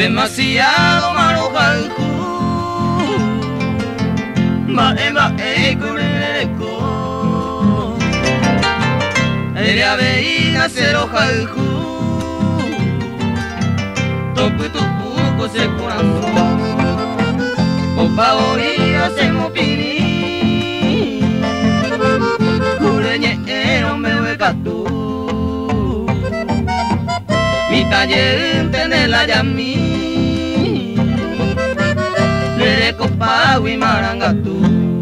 demasiado malo jalku Mae mae kureko Ella veía cero jalku Topu topu kose corazón Opa oía se mopini Kurenye ero me wekatu Mi taller tiene la yami Le copa y marangatu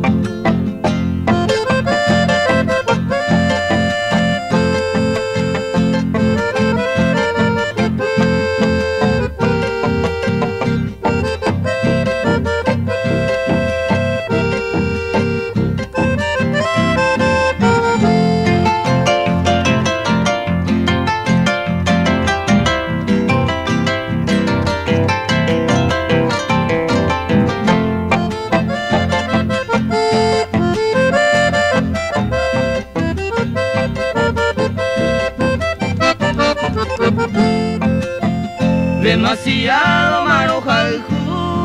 Demasiado malo jalku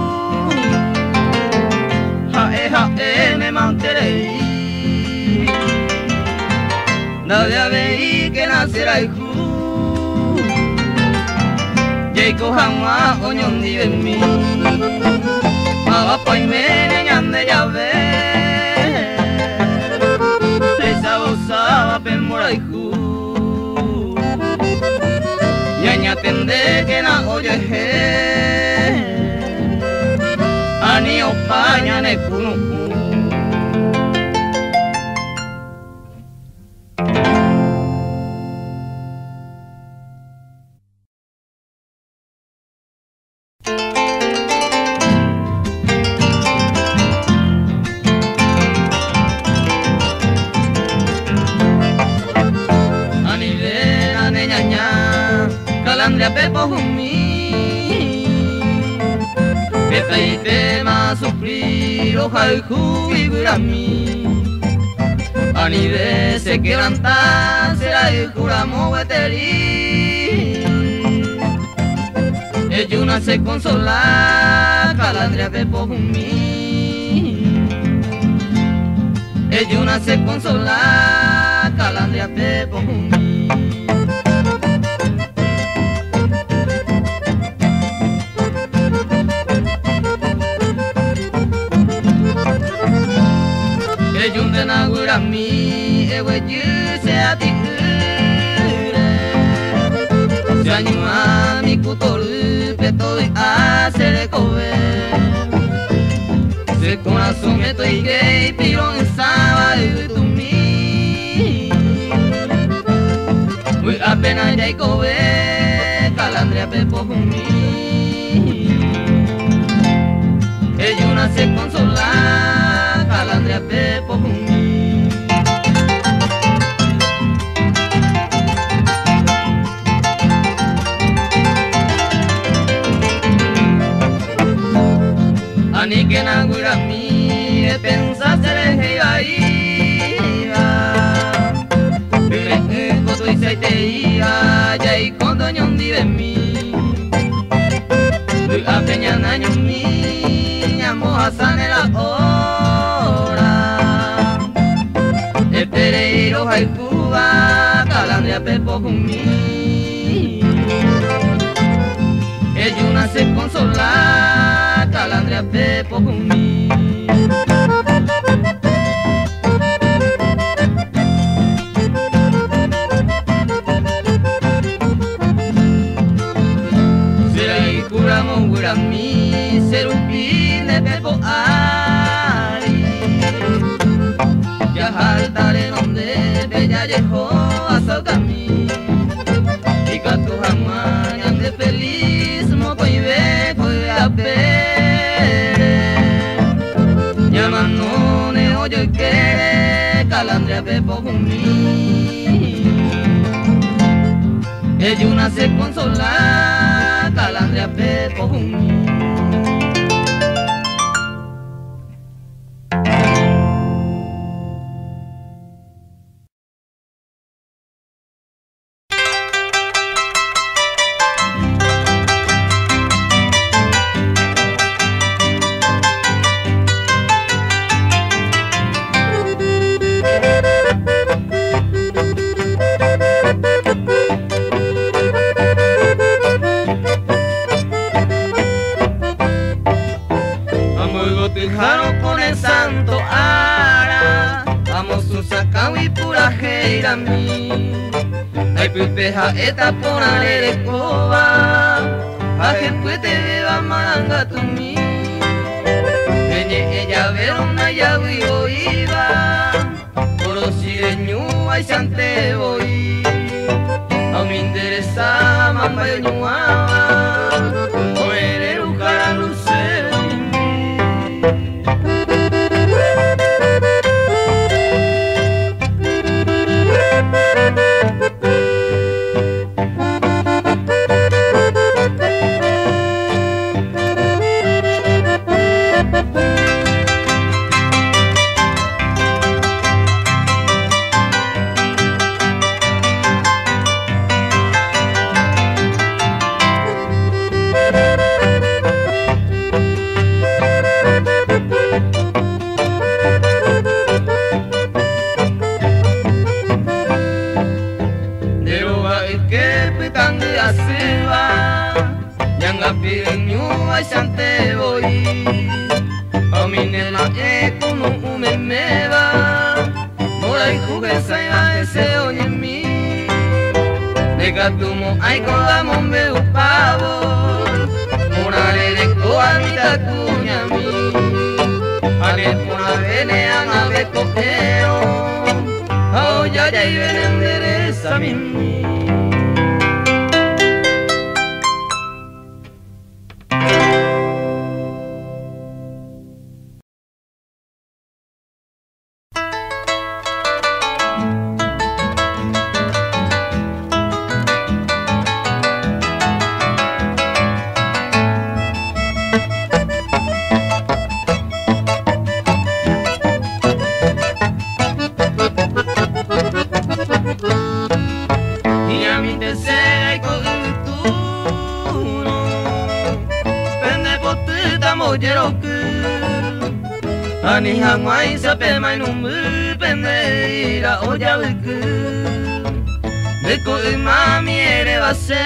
Jae me manteré Nadie veí que nacerá el ju Jaiko hama oñón dive mi Maba y me ñande ya ve Esa gozaba pelmora el ju Yaña tende que na oye he Ani opaña ne kunu Ani vera ne ñaña Calandria pepo humi Pepe y tema sufrir Oja el jubigrami Ani de se quebrantar Será el juramo veteri Ella se consola Calandria pepo humi Ella se consola Calandria pepo humi Ejunde na gurami ewe juse ati ure Se anima mi kutoru peto y hacer kobe Se corazón me estoy gay pirón estaba y tu mi Muy apenas ya y kobe Calandria pepo humi Ella se consola Calandria pepo humi Ani que na gurami pensaste le iba Me koto y se te iba Ya y cuando ñondi de mí A peña na ñomi Ñamo hasane la hora Pereiro haikuba Calandria pepo humi Ella se consola Calandria pepo humi Será y curamo gurami Serupin de pepo ari Yahaltare donde bella llegó a Salcami Y gato jamás ande feliz Moco y beco y a pere Llamando ne oyo y quiere Calandria pepo humi Ella se consola Calandria pepo humi yami Ay pupeja eta ponare de coba Ajer puete beba maranga tumi Venye ella verona ya vivo iba Oro sireñu ay sante voy A me interesa mamba yo ñuaba Oere lucara lucero Sante voy a mi nena como ume me va mora y juguesa y ese oye en mí nega tumo ay con la mombe un pavo mora le de coa mi tacuña mi ale pura vene a ver cojero a ya ya y ven endereza mi Ani hangwai sape mai numu pendeira oya buku Deko umami ere wa se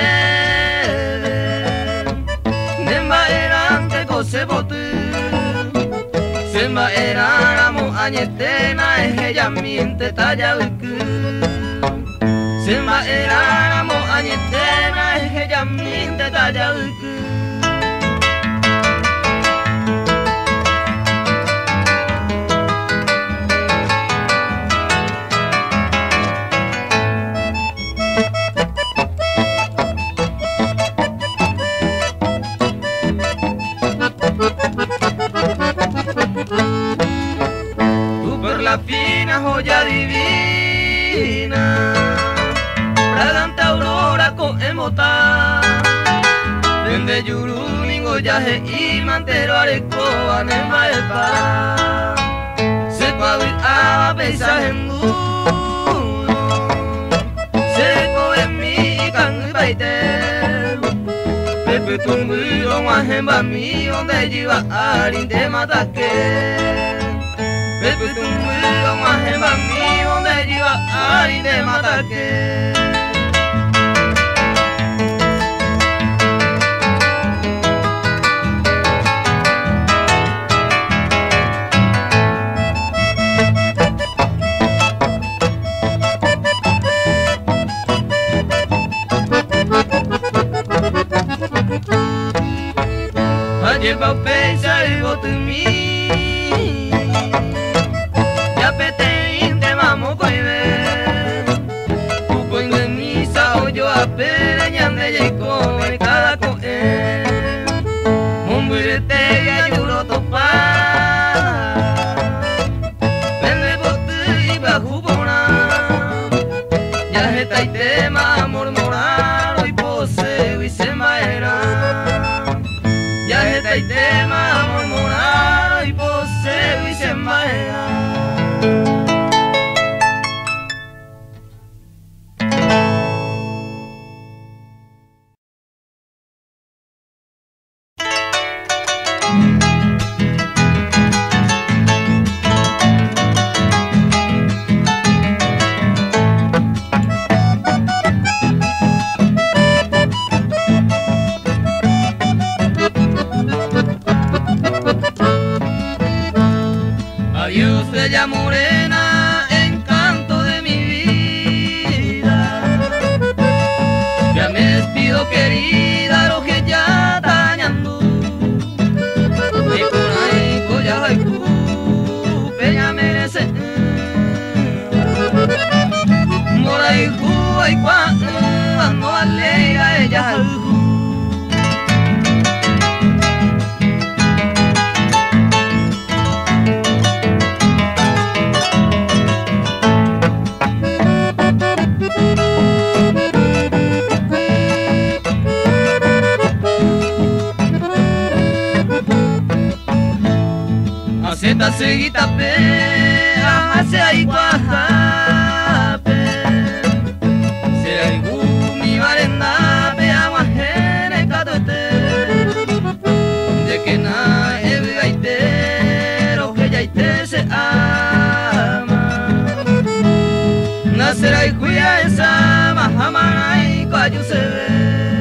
Nemba erante kose botu Semba erara mo añete na eje yaminte taya buku Semba erara mo añete na eje yaminte taya buku La fina joya divina fragante aurora con emota Vende yuru ningo yaje y mantero arecoa nema el pa Se cuavi a paisaje mudo Se coe mi can baite Pepe tumbuiro guajemba mi donde lleva arinde mataque Pepe tumbuiro guajemba mi donde lleva arinde mataque Lleva pensa y voto en mí Ya pete inte mamo coibe Pupo en misa o yo a pere ñande y come cada coe Mumbirete y ayuro topa Vende bote y bajo bona Ya está y tema murmurar hoy poseo y se maera Ya está el tema murmurar y poseo y se maea Esta seguita pe hace ahí cuajape se hay gumi varenda pe aguajene catoete de que na evigaitero que ya ite se ama nacerá y cuya esa mahamana y cuayu se ve.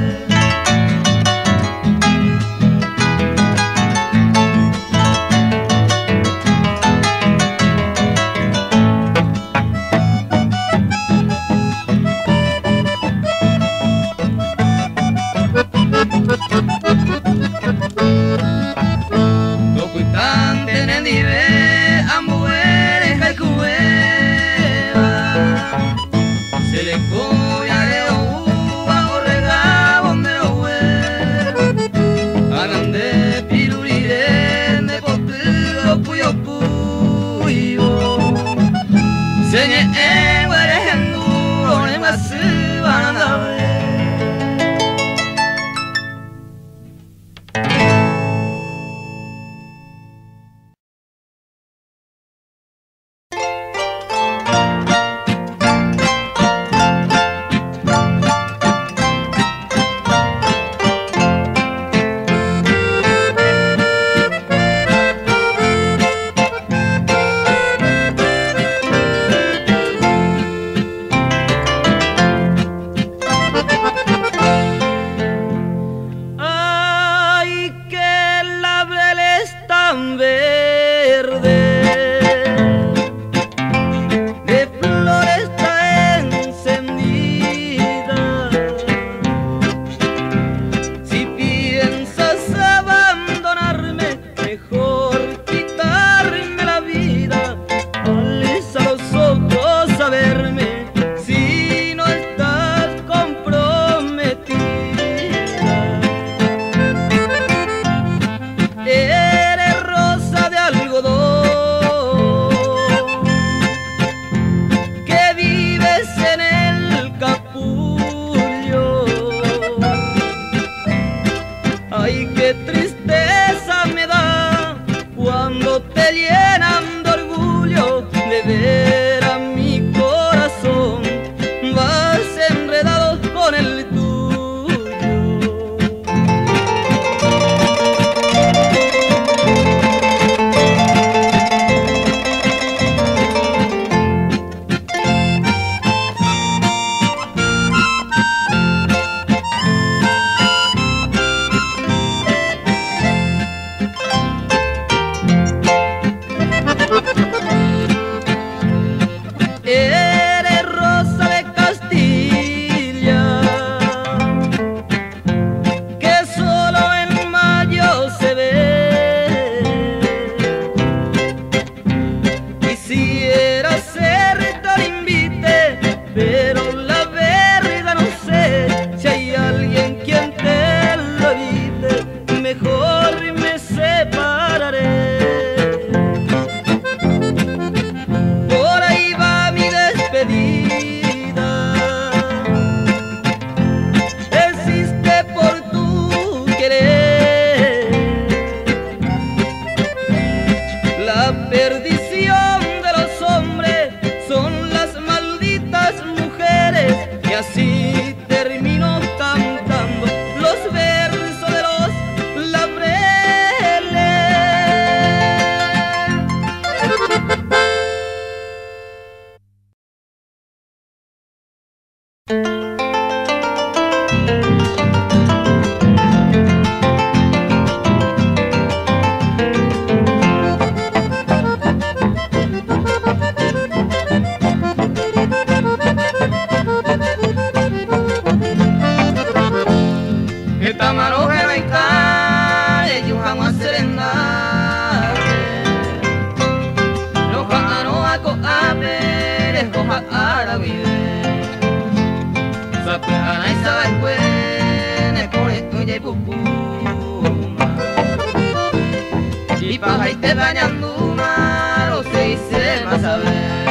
Y paja y te dañando malo se hice más saber.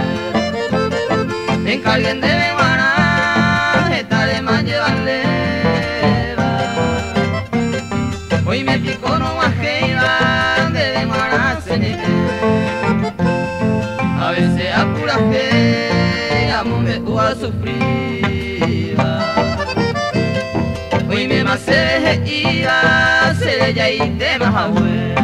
Encarguen de Beguana, esta de más llevarle. Hoy me pico no más que iba de Beguana se sufría. Hoy me más se iba, se ya y te más abuelo.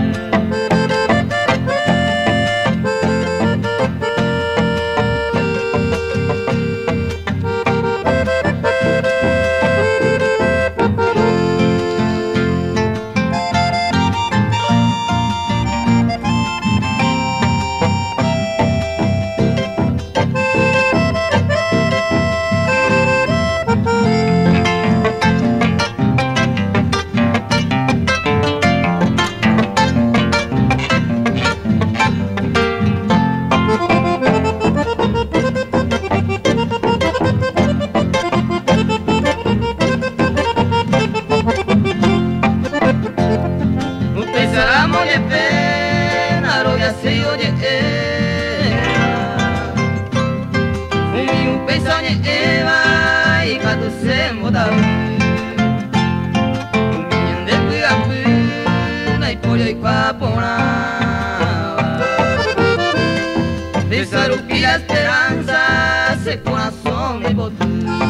La esperanza se corazón mi botu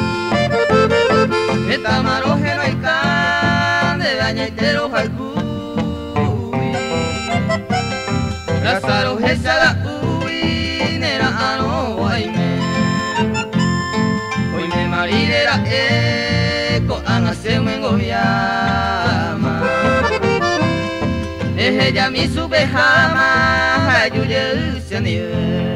Eta maroje no hay can de daña y te lo jalcui Lázaro esa uy nera ano guayme Hoy me maridera eco anase mengo llama Es ella mi subejama ayuye usianie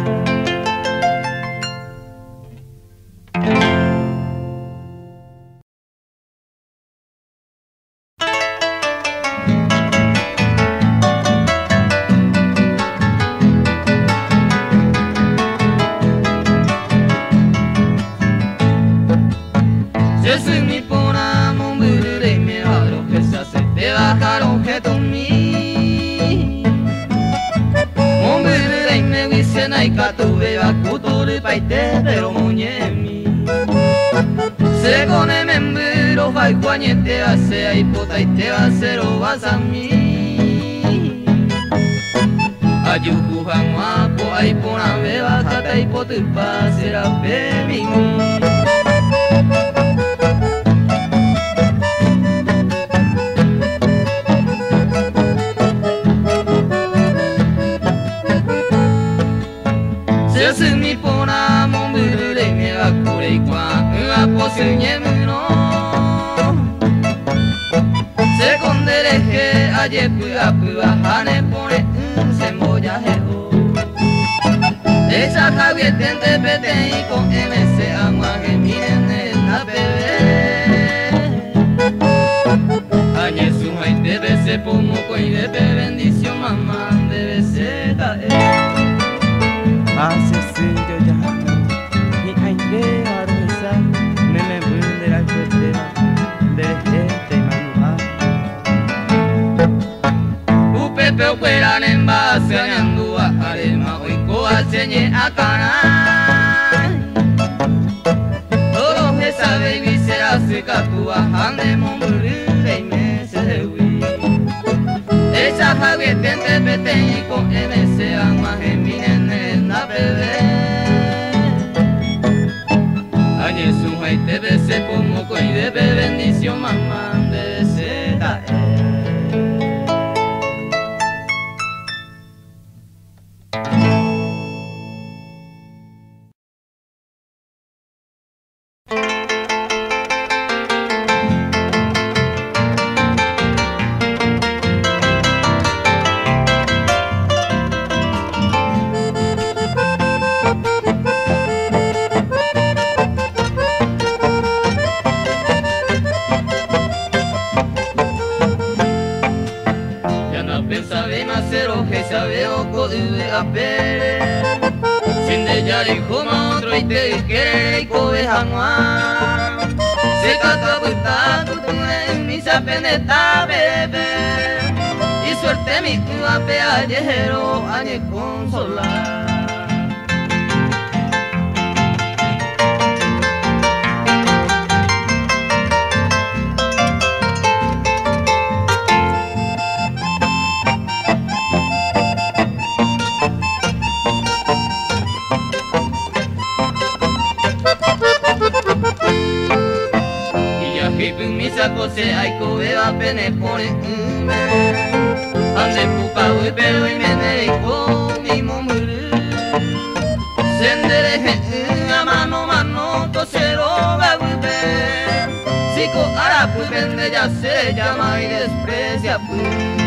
pero muñemi se cone membiro fai guañete hace ahí pota y te va a hacer o vas a mí ayuku guapo ahí pona beba cata y potu pa será bemi se mi pona mon bure me va cure qua la posiñe no se condere que ayer puga hane pone se moya jeho esa javier tente pete y con ms agua que miren la bebé ayer su hay debe se pomo coi de bendición mamá debe ser Hace yo ya y hay que arrezar me de la cuestera de gente manual. Upepe fueran en base añandua arema hoy coa señe a canal. Todos que sabe y será seca tu ande monburire y me se hui. Esa javier tente pete y con ms agua geminen bebé ayer su hay debe ser como coi debe bendición mamá debe ser sin de yari como otro y te quiere y cobeja noa se cata buta tu en mi sapeneta bebé y suerte mi guape añejero añe consolar Cose ai coveva bene pone me ande puka we pero y me ko mi momuru sendere a mano to se roba we sico ara pues vende ya se llama y desprecia pues.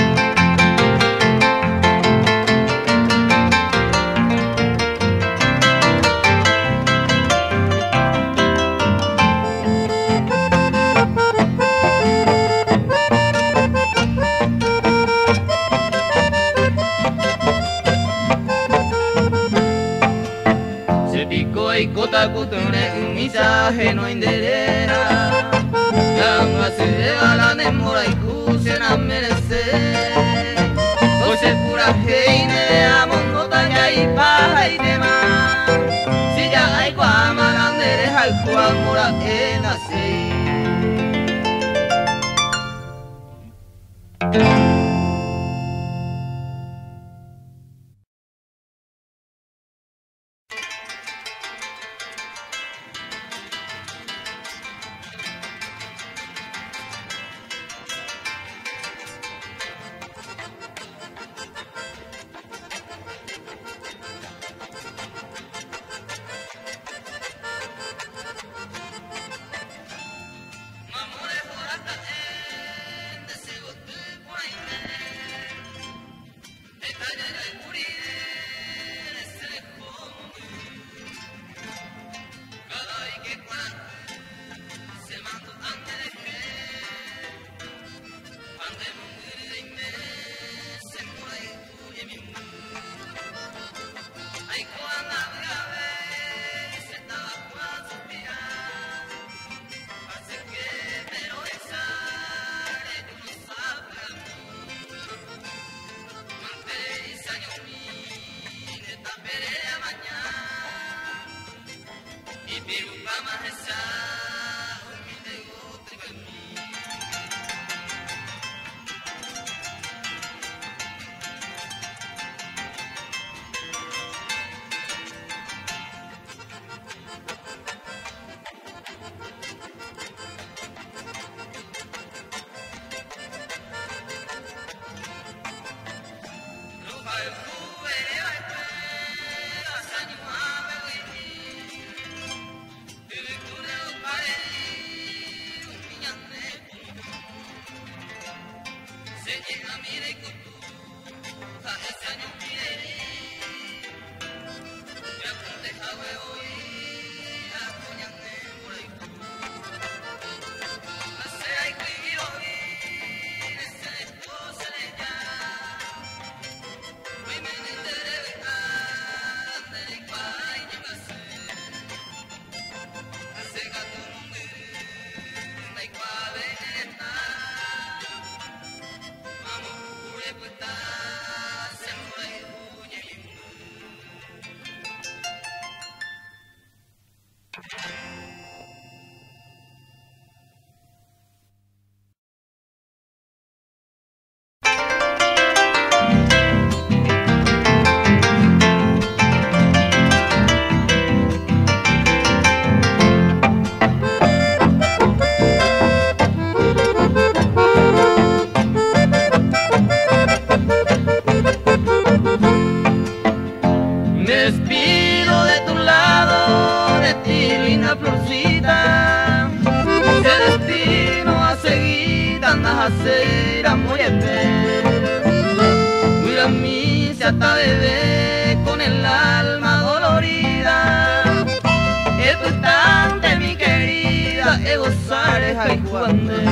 Kota kutune umisaje no inderera Gamba se deba la nemora y kuse na merece Kose pura heine amondo tanya y paja y demás Si ya hay guama grande al cual mora en así será muy mira a mí se hasta bebé con el alma dolorida. Esto es tan de mi querida, gozar es ay cuande.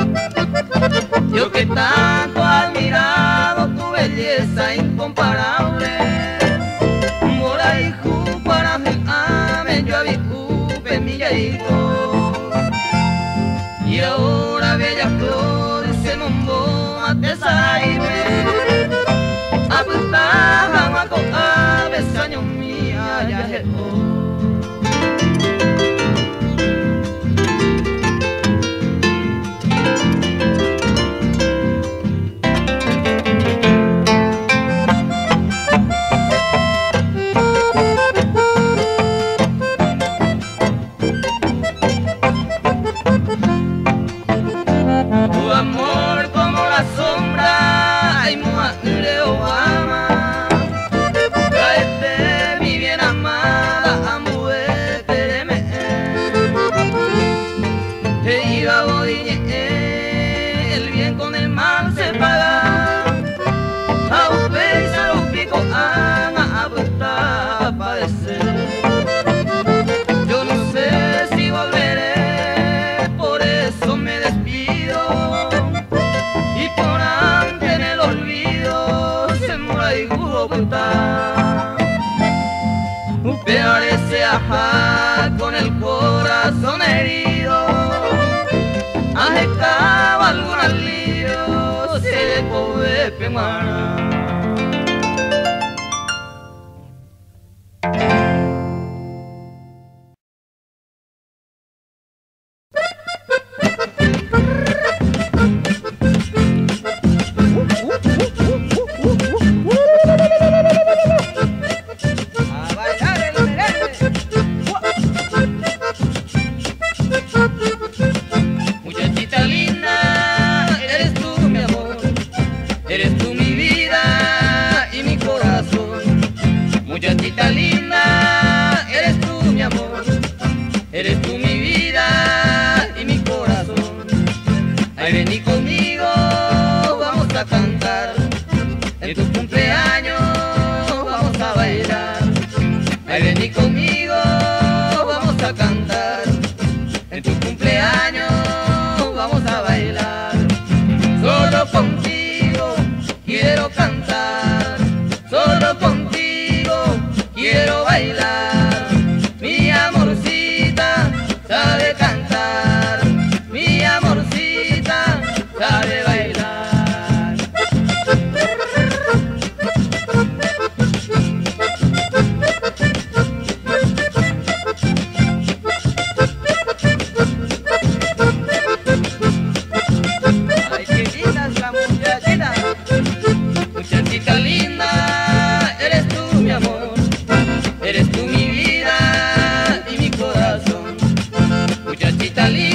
Yo que tanto admirado tu belleza incomparable. Mora hijo para mi ame, yo abicupe mi yaito. Y ahora bella flor se mombo a tesaime. Aputaja maco ave saño mía ya jeto. iba Bodiñe, el bien con el mal se paga. A usted se los picos a apostar, padecer. Yo no sé si volveré, por eso me despido. Y por antes en el olvido se muere y Bogotá. Parece ajá con el corazón herido. Ajecaba algún alivio, se le puede pemar. Muchachita linda, eres tú mi amor, eres tú mi vida y mi corazón. Muchachita linda, eres tú mi amor, eres tú mi vida y mi corazón. Ay, vení conmigo, vamos a cantar, en tu cumpleaños vamos a bailar. Ay, vení conmigo, vamos a cantar, en tu cumpleaños vamos a bailar. Solo contigo quiero cantar, solo contigo quiero bailar. Mi amorcita sabe cantar, mi amorcita sabe bailar. Ay, qué linda es la muchachita. Muchachita linda, eres tú mi amor, eres tú mi vida y mi corazón. Muchachita linda.